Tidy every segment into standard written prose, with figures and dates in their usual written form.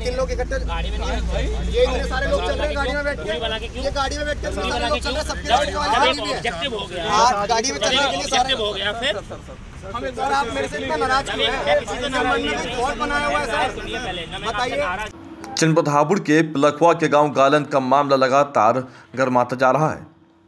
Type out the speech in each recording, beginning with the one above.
किन लोग इकट्ठे गाड़ी में नहीं, ये इतने सारे लोग चल रहे हैं गाड़ी में बैठ के, ये गाड़ी में बैठ के इतने सारे लोग चल रहे हैं, सबके ऑब्जेक्टिव हो गया, गाड़ी में चलने के लिए सारे हो गया। फिर सर आप मेरे से इतना नाराज क्यों हैं? रिकॉर्ड बनाया हुआ है सर, बताइए। जनपद हापुड़ के पिलखवा के गांव गालन का मामला लगातार गर्माता जा रहा है।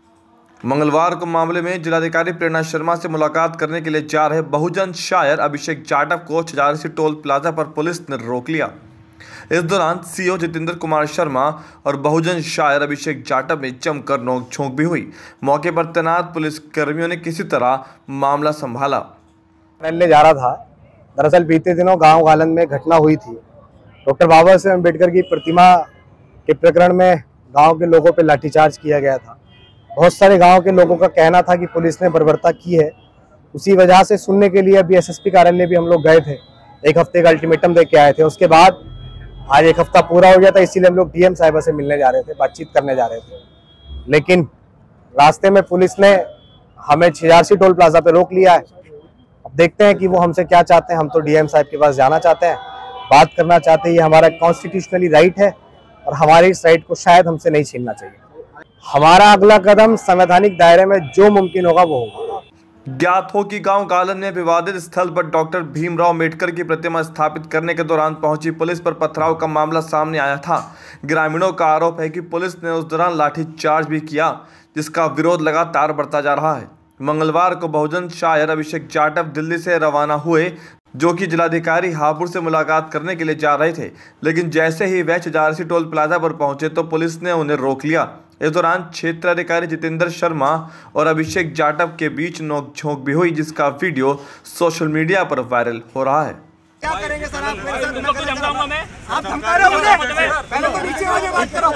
मंगलवार को मामले में जिलाधिकारी प्रेरणा शर्मा से मुलाकात करने के लिए जा रहे बहुजन शायर अभिषेक जाटव को छजारसी टोल प्लाजा पर पुलिस ने रोक लिया। इस दौरान सीओ जितेंद्र कुमार शर्मा और बहुजन शायर अभिषेक जाटव में जमकर नोकझोंक भी हुई। मौके पर तैनात पुलिस कर्मियों ने किसी तरह मामला संभाला। मिलने जा रहा था, दरअसल बीते दिनों गांव गालन में घटना हुई थी। डॉक्टर बाबा साहेब अम्बेडकर की प्रतिमा के प्रकरण में गांव के लोगों पर लाठीचार्ज किया गया था। बहुत सारे गांव के लोगों का कहना था कि पुलिस ने बर्बरता की है। उसी वजह से सुनने के लिए अभी एसएसपी कार्यालय भी हम लोग गए थे, एक हफ्ते का अल्टीमेटम दे के आए थे। उसके बाद आज एक हफ्ता पूरा हो गया था, इसीलिए हम लोग डीएम साहिबा से मिलने जा रहे थे, बातचीत करने जा रहे थे। लेकिन रास्ते में पुलिस ने हमें छजारसी टोल प्लाजा पे रोक लिया है। अब देखते हैं कि वो हमसे क्या चाहते हैं। हम तो डीएम साहब के पास जाना चाहते हैं, बात करना चाहते हैं। ये हमारा कॉन्स्टिट्यूशनली राइट है और हमारे इस राइट को शायद हमसे नहीं छीनना चाहिए। हमारा अगला कदम संवैधानिक दायरे में जो मुमकिन होगा वो होगा। ज्ञात हो कि गांव गालन में विवादित स्थल पर डॉक्टर भीमराव अम्बेडकर की प्रतिमा स्थापित करने के दौरान पहुंची पुलिस पर पथराव का मामला सामने आया था। ग्रामीणों का आरोप है कि पुलिस ने उस दौरान लाठीचार्ज भी किया, जिसका विरोध लगातार बढ़ता जा रहा है। मंगलवार को बहुजन शायर अभिषेक जाटव दिल्ली से रवाना हुए, जो कि जिलाधिकारी हापुड़ से मुलाकात करने के लिए जा रहे थे। लेकिन जैसे ही वह छजारसी टोल प्लाजा पर पहुंचे तो पुलिस ने उन्हें रोक लिया। इस दौरान क्षेत्राधिकारी जितेंद्र शर्मा और अभिषेक जाटव के बीच नोकझोंक भी हुई, जिसका वीडियो सोशल मीडिया पर वायरल हो रहा है। क्या करेंगे सर आप मेरे साथ? धमकाऊंगा मैं? आप धमका रहे हो मुझे? पहले तो नीचे आके बात करो।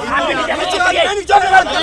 नीचे आके बात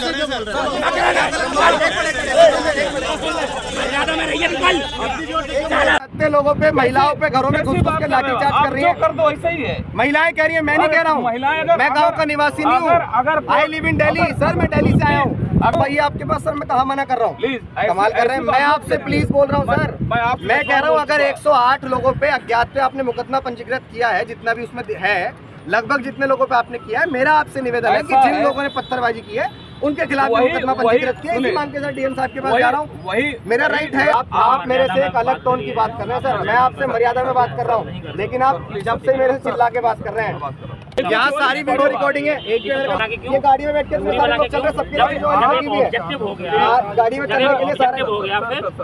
करो। इतने लोगों पे, महिलाओं पे, घरों में घुस के लाठीचार्ज कर रही है। कर दो, ऐसा ही है। महिलाएं कह रही है, मैं नहीं कह रहा हूँ। मैं गाँव का निवासी नहीं हूँ, I live in Delhi sir, मैं दिल्ली से आया हूँ। अब भैया आपके पास सर मैं कहाँ मना कर रहा हूँ? कमाल कर रहे हैं। मैं आपसे प्लीज बोल रहा हूँ सर, मैं कह रहा हूँ अगर 108 लोगों पे अज्ञात पे आपने मुकदमा पंजीकृत किया है, जितना भी उसमें है, लगभग जितने लोगों पे आपने किया है, मेरा आपसे निवेदन है कि जिन लोगों ने पत्थरबाजी की है उनके खिलाफ मुकदमा पंजीकृत किया। इसी मांग के साथ डीएम साहब के पास जा रहा हूँ, वही मेरा राइट है। आप मेरे से एक अलग टोन की बात कर रहे हैं सर, मैं आपसे मर्यादा में बात कर रहा हूँ, लेकिन आप जब से मेरे से चिल्ला के बात कर रहे हैं। यहाँ सारी वीडियो रिकॉर्डिंग है। ये गाड़ी में बैठ के सारे लोग चल रहे हैं, सबके गाड़ी में चलने के लिए सारे हो गया।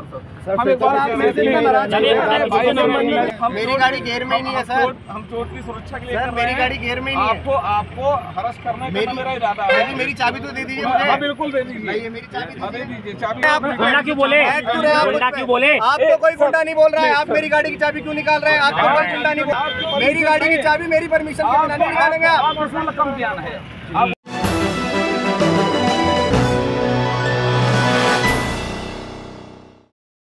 मेरी गाड़ी घेर में ही नहीं है सर, हम चोट की सुरक्षा के लिए सर मेरी गाड़ी घेर में ही नहीं है। आपको हरस करने का मेरा इरादा है। मेरी चाबी तो दे दीजिए मुझे। बिल्कुल दे दीजिए। नहीं मेरी चाबी दे दीजिए। चाबी आप गुंडा क्यों बोले? आपको कोई गुंडा नहीं बोल रहा है। आप मेरी गाड़ी की चाबी क्यों निकाल रहे हैं? आपको कोई गुंडा नहीं बोल। मेरी गाड़ी की चाबी मेरी परमिशन के बिना नहीं निकालेंगे आप। कम ध्यान है।